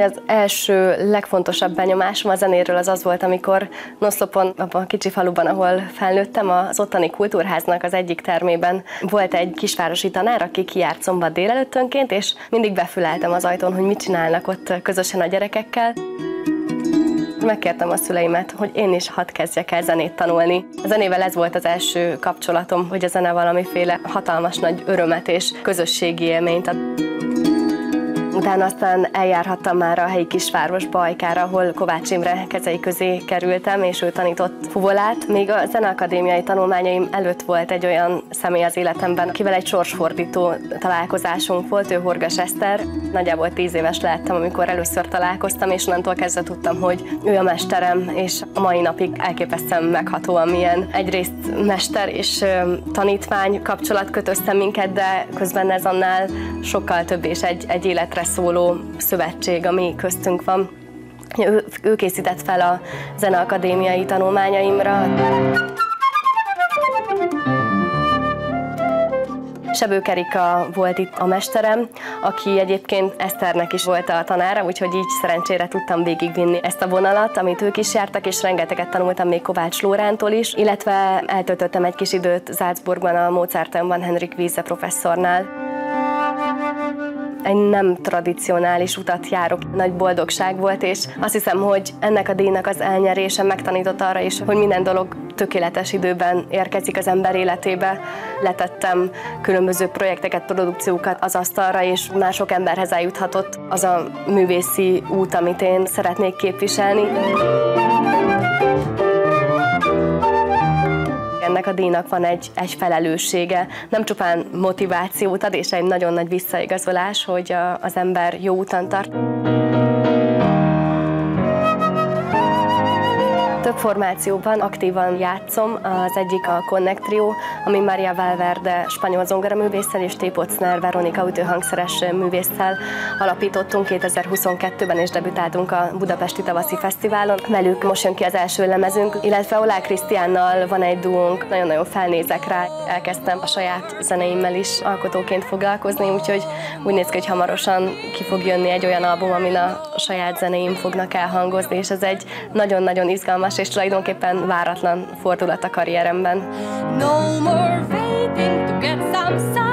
Az első legfontosabb benyomásom a zenéről az volt, amikor Noszlopon, abban a kicsi faluban, ahol felnőttem, az ottani kultúrháznak az egyik termében volt egy kisvárosi tanár, aki kijárt szombat délelőttönként, és mindig befüleltem az ajtón, hogy mit csinálnak ott közösen a gyerekekkel. Megkértem a szüleimet, hogy én is hadd kezdjek el zenét tanulni. A zenével ez volt az első kapcsolatom, hogy a zene valamiféle hatalmas nagy örömet és közösségi élményt ad. Utána aztán eljárhattam már a helyi kisvárosba, Ajkára, ahol Kovács Imre kezei közé kerültem, és ő tanított fuvolát. Még a zeneakadémiai tanulmányaim előtt volt egy olyan személy az életemben, akivel egy sorsfordító találkozásunk volt, ő Horgas Eszter. Nagyjából 10 éves lehettem, amikor először találkoztam, és onnantól kezdve tudtam, hogy ő a mesterem, és a mai napig elképesztően meghatóan milyen egyrészt mester és tanítvány kapcsolat kötöztem minket, de közben ez annál sokkal több és egy életre szóló szövetség, ami köztünk van. Ő készített fel a zeneakadémiai tanulmányaimra. Sebők Erika volt itt a mesterem, aki egyébként Eszternek is volt a tanára, úgyhogy így szerencsére tudtam végigvinni ezt a vonalat, amit ők is jártak, és rengeteget tanultam még Kovács Lórántól is, illetve eltöltöttem egy kis időt Salzburgban, a Mozarteumban Henrik Wiese professzornál. Egy nem tradicionális utat járok, nagy boldogság volt, és azt hiszem, hogy ennek a díjnak az elnyerése megtanított arra is, hogy minden dolog tökéletes időben érkezik az ember életébe. Letettem különböző projekteket, produkciókat az asztalra, és már sok emberhez eljuthatott az a művészi út, amit én szeretnék képviselni. Ennek a díjnak van egy felelőssége, nem csupán motivációt ad, és egy nagyon nagy visszaigazolás, hogy az ember jó úton tart. Több formációban aktívan játszom, az egyik a Connect Trio, ami Maria Valverde spanyol zongoraművésszel és T. Poczner Veronika ütőhangszeres művésszel alapítottunk 2022-ben, és debütáltunk a Budapesti Tavaszi Fesztiválon. Velük most jön ki az első lemezünk, illetve Olá Krisztiánnal van egy duónk, nagyon-nagyon felnézek rá. Elkezdtem a saját zenéimmel is alkotóként foglalkozni, úgyhogy úgy néz ki, hogy hamarosan ki fog jönni egy olyan album, amin a saját zenéim fognak elhangozni, és ez egy nagyon-nagyon izgalmas és tulajdonképpen váratlan fordulat a karrieremben. No more waiting to get some sun.